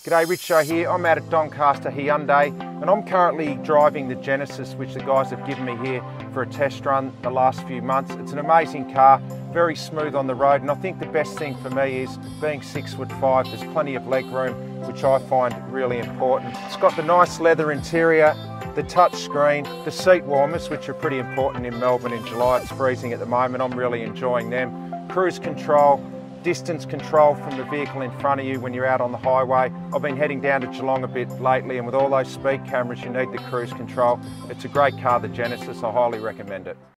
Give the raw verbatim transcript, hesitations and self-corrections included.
G'day, Richo here. I'm out at Doncaster Hyundai and I'm currently driving the Genesis, which the guys have given me here for a test run the last few months. It's an amazing car, very smooth on the road, and I think the best thing for me is being six foot five, there's plenty of leg room, which I find really important. It's got the nice leather interior, the touch screen, the seat warmers, which are pretty important in Melbourne in July. It's freezing at the moment. I'm really enjoying them. Cruise control, distance control from the vehicle in front of you when you're out on the highway. I've been heading down to Geelong a bit lately, and with all those speed cameras you need the cruise control. It's a great car, the Genesis. I highly recommend it.